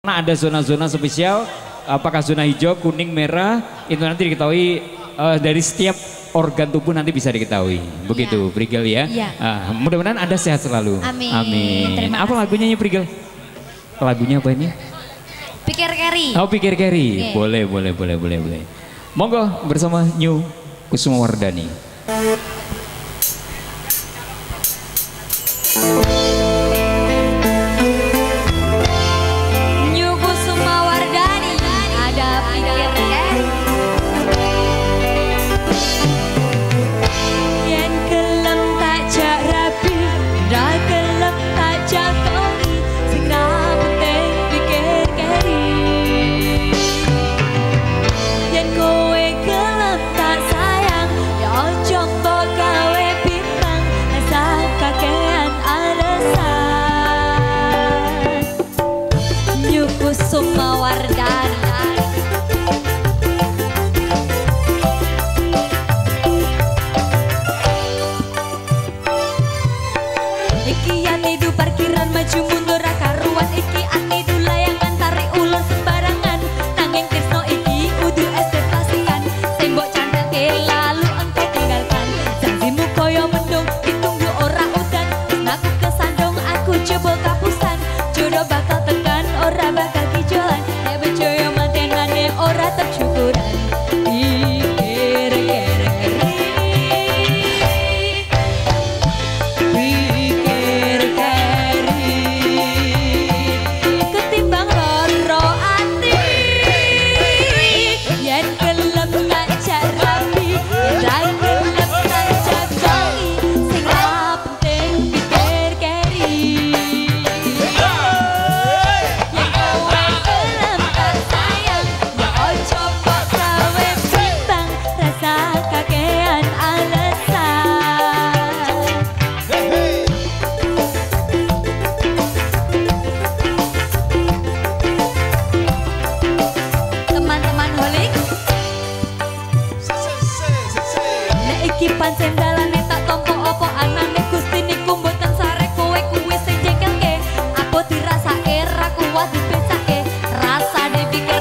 Karena ada zona-zona spesial, apakah zona hijau, kuning, merah, itu nanti diketahui dari setiap organ tubuh nanti bisa diketahui. Begitu, ya. Prigel ya. Ya. Mudah-mudahan Anda sehat selalu. Amin. Amin. Apa lagunya ya Prigel? Lagunya apa ini? Pikir Carry. Oh, Pikir Carry. Okay. Boleh. Monggo bersama New Kusuma Wardani. Kusuma Wardani. Iki ane du parkiran maju mundur karuan, iki ane du layangan tarik ulur sembarangan, nanging tresno iki kudu ekspektasikan, tembok cantake lalu engkau tinggalkan, janjimu koyo mendung ditunggu ora udan, aku kesandung aku coba kapusan, jodoh bakal tekan ora bakal ora tersyukuran. Pikir Carry ketimbang loro ati, yen gelem ngajak rapi ra gelem ngajak gongi, sing ra penting pikir Carry. Pancen dalane tak tompo opo anane Gusti niku mboten sare kowe kuwi sing jengkelke, apa dirasake ra kuat dipecake, rasane pikir